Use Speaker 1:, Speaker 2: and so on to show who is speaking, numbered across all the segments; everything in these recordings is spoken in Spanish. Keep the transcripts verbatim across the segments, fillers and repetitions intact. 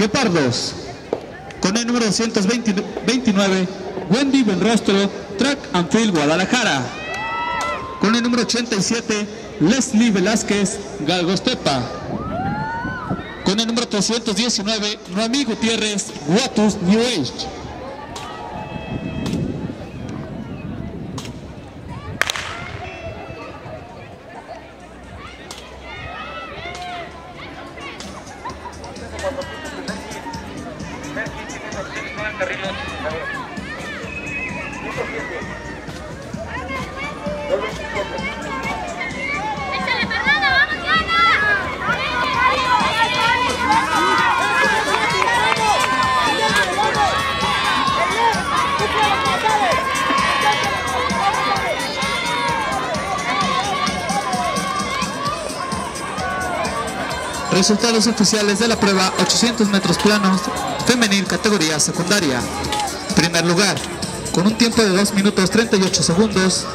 Speaker 1: Guepardos. Con el número doscientos veintinueve, Wendy Benrostro, Track and Field Guadalajara. Con el número ochenta y siete, Leslie Velázquez, Galgostepa. Con el número trescientos diecinueve, Noemí Gutiérrez, Guatus New Age. Resultados oficiales de la prueba ochocientos metros planos femenil categoría secundaria. Primer lugar, con un tiempo de dos minutos treinta y ocho segundos,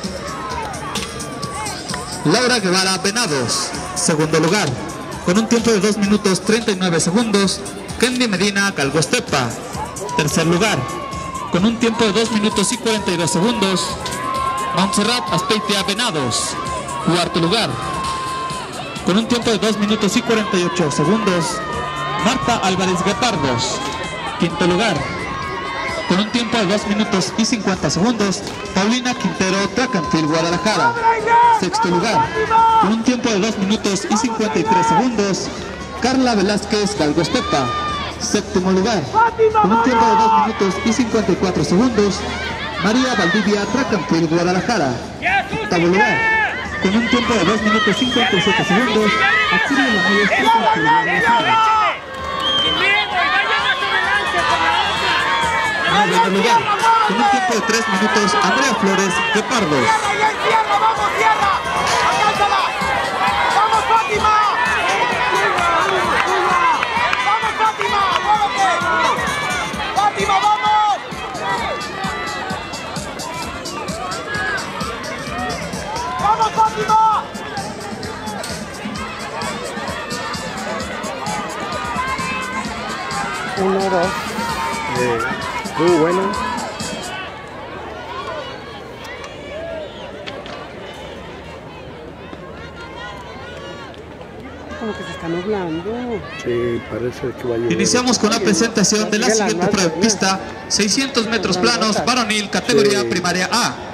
Speaker 1: Laura Guevara Venados. Segundo lugar, con un tiempo de dos minutos treinta y nueve segundos, Kendi Medina Galgostepa. Tercer lugar, con un tiempo de dos minutos y cuarenta y dos segundos, Montserrat Aspeitia Venados. Cuarto lugar, con un tiempo de dos minutos y cuarenta y ocho segundos, Marta Álvarez Guepardos. Quinto lugar, con un tiempo de dos minutos y cincuenta segundos, Paulina Quintero, Track and Field Guadalajara. Sexto lugar, con un tiempo de dos minutos y cincuenta y tres segundos, Carla Velázquez Galgostepa. Séptimo lugar, con un tiempo de dos minutos y cincuenta y cuatro segundos, María Valdivia, Track and Field Guadalajara. Octavo lugar, con un tiempo de dos minutos cincuenta y siete segundos, Axilia Lamayos, Track and Field Guadalajara. Noveno lugar, con un tiempo de tres minutos, Andrea Flores Guepardos.
Speaker 2: ¡Vamos, tierra! ¡Alcánzala! ¡Vamos, Fátima! ¡Vamos, Fátima! ¡Muévete! ¡Fátima, vamos! ¡Vamos, Fátima!
Speaker 3: Uno, dos. Eh, muy bueno. Como que se está nublando. Sí, parece que va a llover.
Speaker 1: Iniciamos con la presentación de la siguiente prueba en pista, seiscientos metros planos, varonil, categoría primaria A.